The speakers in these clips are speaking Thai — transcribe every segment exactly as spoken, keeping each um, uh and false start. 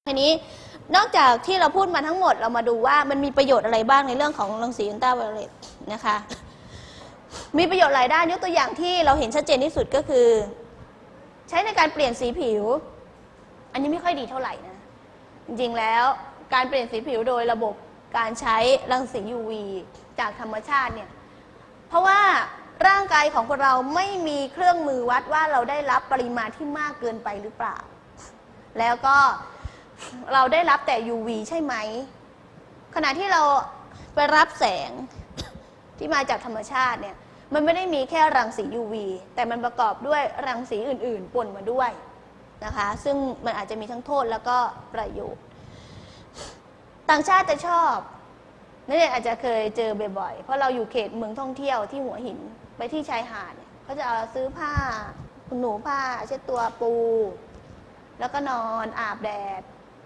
ทีนี้นอกจากที่เราพูดมาทั้งหมดเรามาดูว่ามันมีประโยชน์อะไรบ้างในเรื่องของรังสีอัลตราไวโอเลตนะคะมีประโยชน์หลายด้านยกตัวอย่างที่เราเห็นชัดเจนที่สุดก็คือใช้ในการเปลี่ยนสีผิวอันนี้ไม่ค่อยดีเท่าไหร่นะจริงๆแล้วการเปลี่ยนสีผิวโดยระบบการใช้รังสี ยู วี จากธรรมชาติเนี่ยเพราะว่าร่างกายของคนเราไม่มีเครื่องมือวัดว่าเราได้รับปริมาณที่มากเกินไปหรือเปล่าแล้วก็เราได้รับแต่ ยู วี ใช่ไหมขณะที่เราไปรับแสงที่มาจากธรรมชาติเนี่ยมันไม่ได้มีแค่รังสี ยู วี แต่มันประกอบด้วยรังสีอื่นๆปนมาด้วยนะคะซึ่งมันอาจจะมีทั้งโทษแล้วก็ประโยชน์ต่างชาติจะชอบนั่นเองอาจจะเคยเจอบ่อยๆเพราะเราอยู่เขตเมืองท่องเที่ยวที่หัวหินไปที่ชายหาดเขาจะเอาซื้อผ้าคุณหนูผ้าเช็ดตัวปูแล้วก็นอนอาบแดด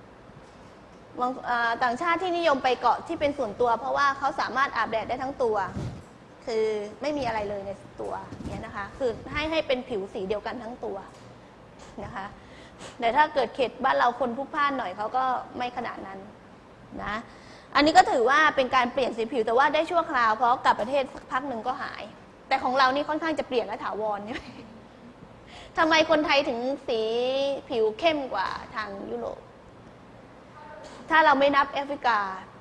ต่างชาติที่นิยมไปเกาะที่เป็นส่วนตัวเพราะว่าเขาสามารถอาบแดดได้ทั้งตัวคือไม่มีอะไรเลยในตัวเนี่ยนะคะคือให้ให้เป็นผิวสีเดียวกันทั้งตัวนะคะแต่ถ้าเกิดเขตบ้านเราคนพลุกพล่านหน่อยเขาก็ไม่ขนาดนั้นนะอันนี้ก็ถือว่าเป็นการเปลี่ยนสีผิวแต่ว่าได้ชั่วคราวเพราะกลับประเทศสักพักหนึ่งก็หายแต่ของเรานี่ค่อนข้างจะเปลี่ยนและถาวรใช่ไหมทำไมคนไทยถึงสีผิวเข้มกว่าทางยุโรปถ้าเราไม่นับแอฟริกา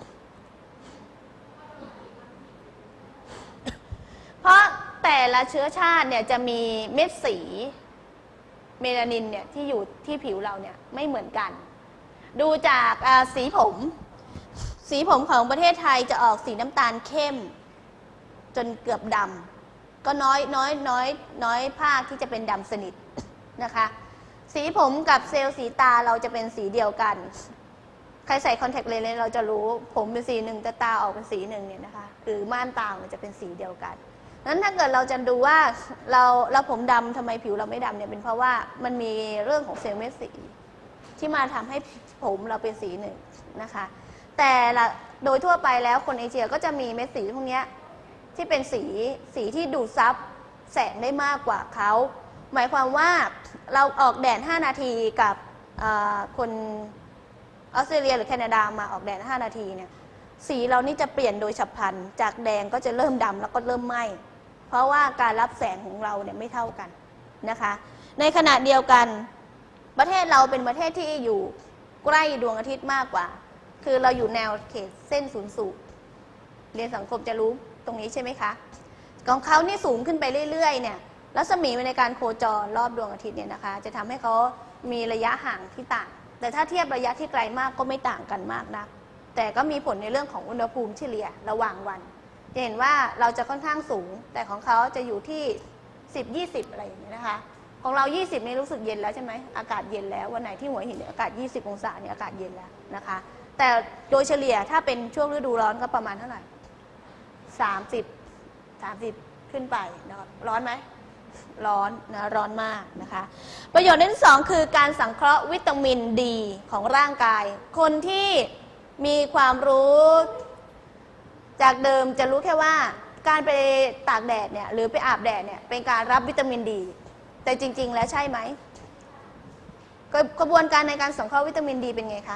เพราะแต่ละเชื้อชาติเนี่ยจะมีเม็ดสีเมลานินเนี่ยที่อยู่ที่ผิวเราเนี่ยไม่เหมือนกันดูจากสีผมสีผมของประเทศไทยจะออกสีน้ำตาลเข้มจนเกือบดำก็น้อยน้อยน้อยน้อยภาคที่จะเป็นดำสนิทนะคะสีผมกับเซลล์สีตาเราจะเป็นสีเดียวกันใครใส่คอนแทคเลนส์เราจะรู้ผมเป็นสีหนึ่งแต่ตาออกเป็นสีหนึ่งเนี่ยนะคะคือม่านตามันจะเป็นสีเดียวกันนั้นถ้าเกิดเราจะดูว่าเราเราผมดำทำไมผิวเราไม่ดำเนี่ยเป็นเพราะว่ามันมีเรื่องของเซลล์เม็ดสีที่มาทำให้ผมเราเป็นสีหนึ่งนะคะแต่ละโดยทั่วไปแล้วคนเอเชียก็จะมีเม็ดสีพวกนี้ที่เป็นสีสีที่ดูดซับแสงได้มากกว่าเขาหมายความว่าเราออกแดดห้านาทีกับคนออสเตรเลียหรือแคนาดามาออกแดดห้านาทีเนี่ยสีเรานี่จะเปลี่ยนโดยฉับพลันจากแดงก็จะเริ่มดำแล้วก็เริ่มไหม้เพราะว่าการรับแสงของเราเนี่ยไม่เท่ากันนะคะในขณะเดียวกันประเทศเราเป็นประเทศที่อยู่ใกล้ดวงอาทิตย์มากกว่าคือเราอยู่แนวเขตเส้นศูนย์สูตรเรียนสังคมจะรู้ตรงนี้ใช่ไหมคะของเขานี่สูงขึ้นไปเรื่อยๆเนี่ยรัศมีในการโคจรรอบดวงอาทิตย์เนี่ยนะคะจะทำให้เขามีระยะห่างที่ต่างแต่ถ้าเทียบระยะที่ไกลมากก็ไม่ต่างกันมากนะแต่ก็มีผลในเรื่องของอุณหภูมิเฉลี่ยระหว่างวันจะเห็นว่าเราจะค่อนข้างสูงแต่ของเขาจะอยู่ที่สิบ ยี่สิบอะไรอย่างเงี้ยนะคะของเรายี่สิบนี่รู้สึกเย็นแล้วใช่ไหมอากาศเย็นแล้ววันไหนที่หัวหินอากาศยี่สิบองศาเนี่ยอากาศเย็นแล้วนะคะแต่โดยเฉลี่ยถ้าเป็นช่วงฤดูร้อนก็ประมาณเท่าไหร่สามสิบ สามสิบขึ้นไปนะร้อนไหมร้อนนะร้อนมากนะคะประโยชน์ที่สองคือการสังเคราะห์วิตามินดีของร่างกายคนที่มีความรู้จากเดิมจะรู้แค่ว่าการไปตากแดดเนี่ยหรือไปอาบแดดเนี่ยเป็นการรับวิตามินดีแต่จริงๆแล้วใช่ไหมกระบวนการในการสังเคราะห์วิตามินดีเป็นไงคะ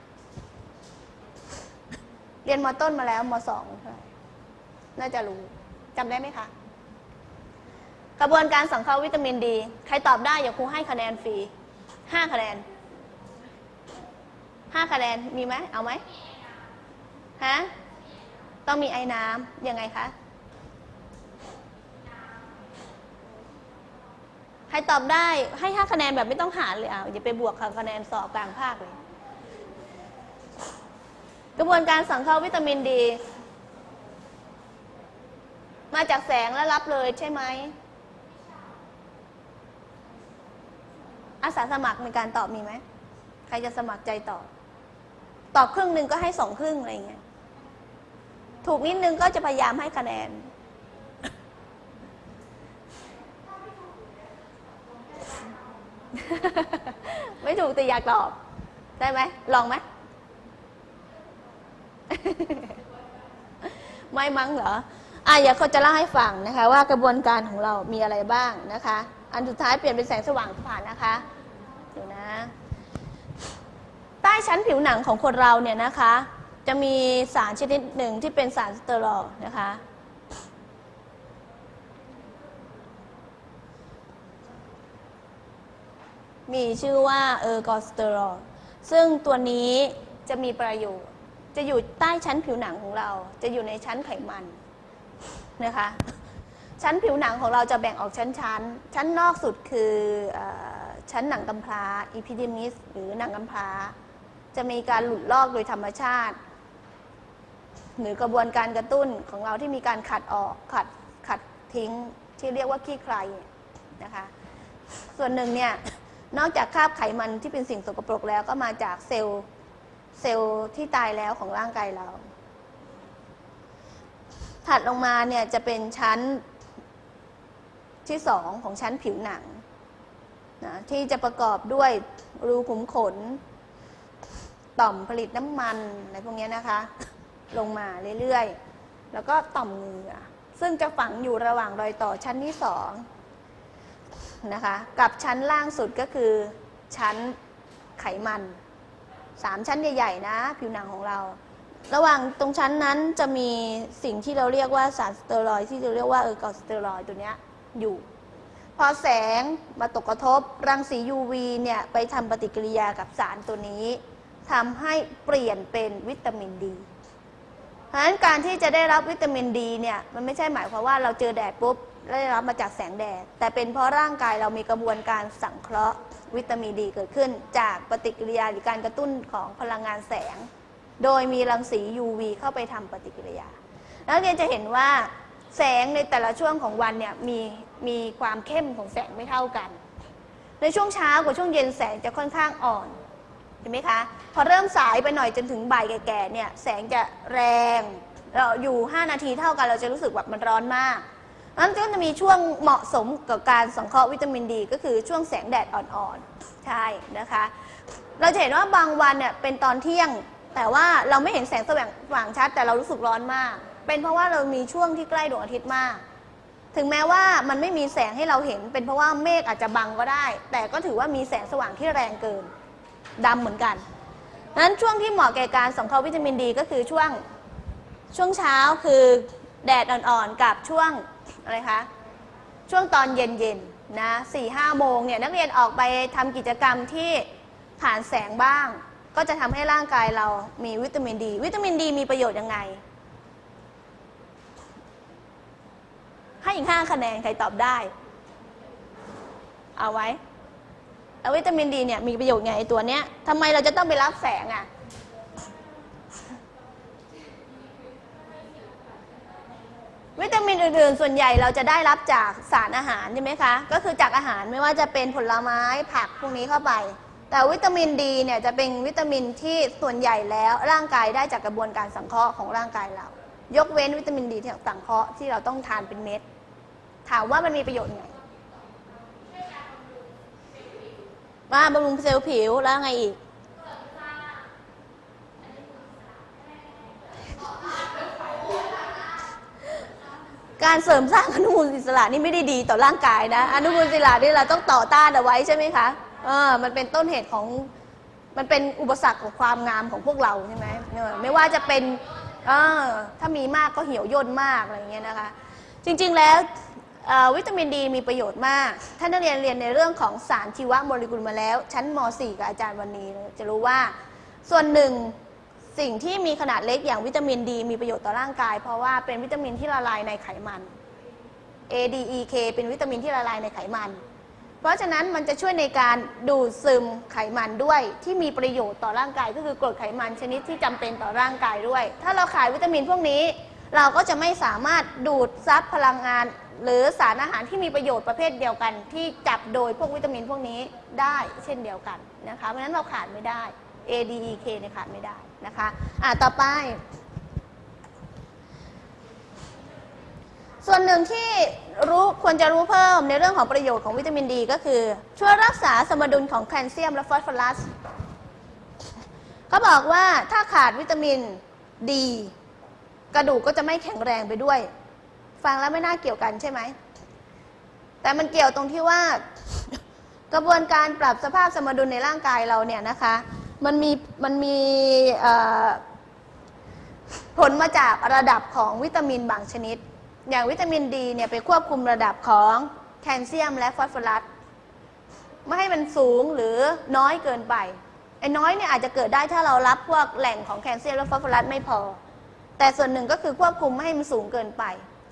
เรียนม.ต้นมาแล้วม.สองน่าจะรู้จำได้ไหมคะกระบวนการสังเคราะห์วิตามินดีใครตอบได้อย่าครูให้คะแนนฟรีห้าคะแนนห้าคะแนนมีไหมเอาไหมฮะต้องมีไอ้น้ำยังไงคะใครตอบได้ให้ห้าคะแนนแบบไม่ต้องหารเลยอ่ะอย่าไปบวกคะแนนสอบกลางภาคเลยกระบวนการสังเคราะห์วิตามินดีมาจากแสงและรับเลยใช่ไหมอาสาสมัครในการตอบมีไหมใครจะสมัครใจตอบตอบครึ่งหนึ่งก็ให้สองครึ่งอะไรอย่างเงี้ยถูกนิดนึงก็จะพยายามให้คะแนนไม่ถูกแต่อยากตอบได้ไหมลองไหม ไม่มั้งเหรออ่ะอยากเขาจะเล่าให้ฟังนะคะว่ากระบวนการของเรามีอะไรบ้างนะคะอันสุดท้ายเปลี่ยนเป็นแสงสว่างผ่านนะคะเดี๋ยวนะใต้ชั้นผิวหนังของคนเราเนี่ยนะคะจะมีสารชนิดหนึ่งที่เป็นสารสเตียรอยด์นะคะมีชื่อว่าเออร์กอสเตอรอลซึ่งตัวนี้จะมีประโยชน์จะอยู่ใต้ชั้นผิวหนังของเราจะอยู่ในชั้นไขมันนะคะชั้นผิวหนังของเราจะแบ่งออกชั้นชั้นชั้นนอกสุดคือชั้นหนังกำพร้าอีพิเดมิสหรือหนังกำพร้าจะมีการหลุดลอกโดยธรรมชาติหรือกระบวนการกระตุ้นของเราที่มีการขัดออกขัดขัดทิ้งที่เรียกว่าขี้ใครนะคะส่วนหนึ่งเนี่ยนอกจากคราบไขมันที่เป็นสิ่งสกปรกแล้วก็มาจากเซลล์เซลล์ที่ตายแล้วของร่างกายเราถัดลงมาเนี่ยจะเป็นชั้นที่สองของชั้นผิวหนังนะที่จะประกอบด้วยรูขุมขนต่อมผลิตน้ำมันอะไรพวกนี้นะคะลงมาเรื่อยๆแล้วก็ต่อมเหงื่อซึ่งจะฝังอยู่ระหว่างรอยต่อชั้นที่สองนะคะกับชั้นล่างสุดก็คือชั้นไขมันสามชั้นใหญ่ๆนะผิวหนังของเราระหว่างตรงชั้นนั้นจะมีสิ่งที่เราเรียกว่าสารสเตียรอยด์ที่เราเรียกว่าเออร์กอสเตอรอยด์ตัวเนี้ยอยู่พอแสงมาตกกระทบรังสี ยู วี เนี่ยไปทำปฏิกิริยากับสารตัวนี้ทำให้เปลี่ยนเป็นวิตามินดีเพราะฉะนั้นการที่จะได้รับวิตามินดีเนี่ยมันไม่ใช่หมายความว่าเราเจอแดดปุ๊บได้รับมาจากแสงแดดแต่เป็นเพราะร่างกายเรามีกระบวนการสังเคราะห์วิตามินดีเกิดขึ้นจากปฏิกิริยาหรือการกระตุ้นของพลังงานแสงโดยมีรังสี ยู วี เข้าไปทำปฏิกิริยานักเรียนจะเห็นว่าแสงในแต่ละช่วงของวันเนี่ยมีมีความเข้มของแสงไม่เท่ากันในช่วงเช้ากับช่วงเย็นแสงจะค่อนข้างอ่อนเห็นไหมคะพอเริ่มสายไปหน่อยจนถึงบ่ายแก่ๆเนี่ยแสงจะแรงเราอยู่ห้านาทีเท่ากันเราจะรู้สึกแบบมันร้อนมากนั้นก็จะมีช่วงเหมาะสมกับการสังเคราะห์วิตามินดีก็คือช่วงแสงแดดอ่อนๆใช่นะคะเราจะเห็นว่าบางวันเนี่ยเป็นตอนเที่ยงแต่ว่าเราไม่เห็นแสงสว่างชัดแต่เรารู้สึกร้อนมากเป็นเพราะว่าเรามีช่วงที่ใกล้ดวงอาทิตย์มากถึงแม้ว่ามันไม่มีแสงให้เราเห็นเป็นเพราะว่าเมฆอาจจะบังก็ได้แต่ก็ถือว่ามีแสงสว่างที่แรงเกินดำเหมือนกันนั้นช่วงที่เหมาะแก่การสังเคราะห์วิตามินดีก็คือช่วงช่วงเช้าคือแดดอ่อนๆกับช่วงอะไรคะช่วงตอนเย็นๆนะสี่ห้าโมงเนี่ยนักเรียนออกไปทำกิจกรรมที่ผ่านแสงบ้างก็จะทำให้ร่างกายเรามีวิตามินดีวิตามินดีมีประโยชน์ยังไงให้อีกห้าคะแนนใครตอบได้เอาไว้แล้ววิตามินดีเนี่ยมีประโยชน์ไงไอตัวเนี้ยทำไมเราจะต้องไปรับแสงอ่ะวิตามินอื่นๆส่วนใหญ่เราจะได้รับจากสารอาหารใช่ไหมคะก็คือจากอาหารไม่ว่าจะเป็นผลไม้ผักพวกนี้เข้าไปแต่วิตามินดีเนี่ยจะเป็นวิตามินที่ส่วนใหญ่แล้วร่างกายได้จากกระบวนการสังเคราะห์ของร่างกายเรายกเว้นวิตามินดีที่สังเคราะห์ที่เราต้องทานเป็นเม็ดถามว่ามันมีประโยชน์ไงว่าบำรุงเซลล์ผิวแล้วไงอีกการเสริมสร้างอนุมูลอิสระนี่ไม่ได้ดีต่อร่างกายนะอนุมูลอิสระนี่เราต้องต่อต้านเอาไว้ใช่ไหมคะเออมันเป็นต้นเหตุของมันเป็นอุปสรรคของความงามของพวกเราใช่ไหมไม่ว่าจะเป็นเออถ้ามีมากก็เหี่ยวย่นมากอะไรเงี้ยนะคะจริงๆแล้ววิตามินดีมีประโยชน์มากท่านนักเรียนเรียนในเรื่องของสารชีวโมเลกุลมาแล้วชั้นม .สี่ กับอาจารย์วันนี้จะรู้ว่าส่วนหนึ่งสิ่งที่มีขนาดเล็กอย่างวิตามินดีมีประโยชน์ต่อร่างกายเพราะว่าเป็นวิตามินที่ละลายในไขมัน เอ ดี อี เค เป็นวิตามินที่ละลายในไขมันเพราะฉะนั้นมันจะช่วยในการดูดซึมไขมันด้วยที่มีประโยชน์ต่อร่างกายก็คือกรดไขมันชนิดที่จำเป็นต่อร่างกายด้วยถ้าเราขาดวิตามินพวกนี้เราก็จะไม่สามารถดูดซับพลังงานหรือสารอาหารที่มีประโยชน์ประเภทเดียวกันที่จับโดยพวกวิตามินพวกนี้ได้เช่นเดียวกันนะคะเพราะฉะนั้นเราขาดไม่ได้ เอ ดี อี เค เนี่ยขาดไม่ได้นะคะอ่ะต่อไปส่วนหนึ่งที่รู้ควรจะรู้เพิ่มในเรื่องของประโยชน์ของวิตามินดีก็คือช่วยรักษาสมดุลของแคลเซียมและฟอสฟอรัสเขาบอกว่าถ้าขาดวิตามินดีกระดูกก็จะไม่แข็งแรงไปด้วยฟังแล้วไม่น่าเกี่ยวกันใช่ไหมแต่มันเกี่ยวตรงที่ว่ากระบวนการปรับสภาพสมดุลในร่างกายเราเนี่ยนะคะมันมีมันมีผลมาจากระดับของวิตามินบางชนิดอย่างวิตามินดีเนี่ยไปควบคุมระดับของแคลเซียมและฟอสฟอรัสไม่ให้มันสูงหรือน้อยเกินไปไอ้น้อยเนี่ยอาจจะเกิดได้ถ้าเรารับพวกแหล่งของแคลเซียมและฟอสฟอรัสไม่พอแต่ส่วนหนึ่งก็คือควบคุมไม่ให้มันสูงเกินไป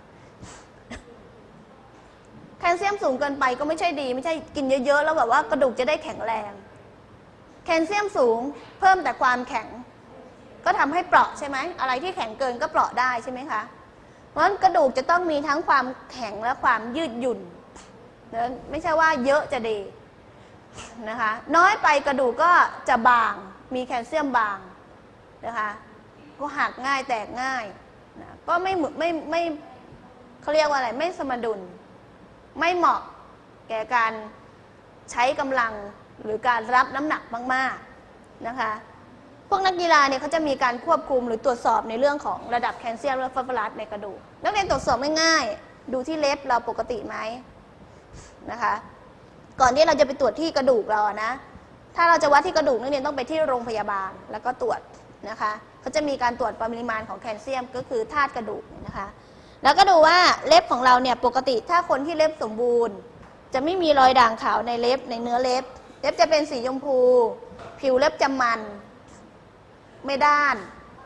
แคลเซียมสูงเกินไปก็ไม่ใช่ดีไม่ใช่กินเยอะๆแล้วแบบว่ากระดูกจะได้แข็งแรงแคลเซียมสูงเพิ่มแต่ความแข็งก็ทำให้เปราะใช่ไหมอะไรที่แข็งเกินก็เปราะได้ใช่ไหมคะเพราะฉะนั้นกระดูกจะต้องมีทั้งความแข็งและความยืดหยุ่นไม่ใช่ว่าเยอะจะดีนะคะน้อยไปกระดูกก็จะบางมีแคลเซียมบางนะคะก็หักง่ายแตกง่ายนะก็ไม่ไม่ไม่เขาเรียกว่าอะไรไม่สมดุลไม่เหมาะแก่การใช้กำลังหรือการรับน้ำหนักมากๆนะคะพวกนักกีฬาเนี่ยเขาจะมีการควบคุมหรือตรวจสอบในเรื่องของระดับแคลเซียมและฟอสฟอรัสในกระดูกนักเรียนตรวจสอบง่ายๆดูที่เล็บเราปกติไหมนะคะก่อนที่เราจะไปตรวจที่กระดูกเรานะถ้าเราจะวัดที่กระดูกนักเรียนต้องไปที่โรงพยาบาลแล้วก็ตรวจนะคะเขาจะมีการตรวจปริมาณของแคลเซียมก็คือธาตุกระดูกนะคะแล้วก็ดูว่าเล็บของเราเนี่ยปกติถ้าคนที่เล็บสมบูรณ์จะไม่มีรอยด่างขาวในเล็บในเนื้อเล็บเล็บจะเป็นสีชมพูผิวเล็บจะมันไม่ด้าน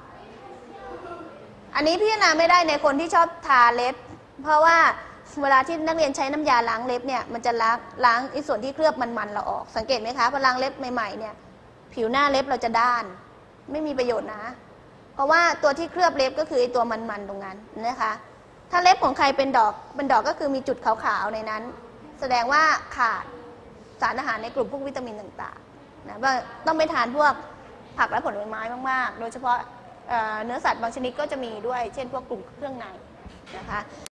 อันนี้พิจารณาไม่ได้ในคนที่ชอบทาเล็บเพราะว่าเวลาที่นักเรียนใช้น้ำยาล้างเล็บเนี่ยมันจะล้างล้างไอ้ส่วนที่เคลือบมันๆเราออกสังเกตไหมคะพอล้างเล็บใหม่ๆเนี่ยผิวหน้าเล็บเราจะด้านไม่มีประโยชน์นะเพราะว่าตัวที่เคลือบเล็บก็คือไอ้ตัวมันๆตรงนั้นนะคะถ้าเล็บของใครเป็นดอกเป็นดอกก็คือมีจุดขาวๆในนั้นแสดงว่าขาดสารอาหารในกลุ่มพวกวิตามินต่างๆนะว่าต้องไปทานพวกผักและผลไม้มากๆโดยเฉพาะเนื้อสัตว์บางชนิดก็จะมีด้วยเช่นพวกกลุ่มเครื่องในนะคะ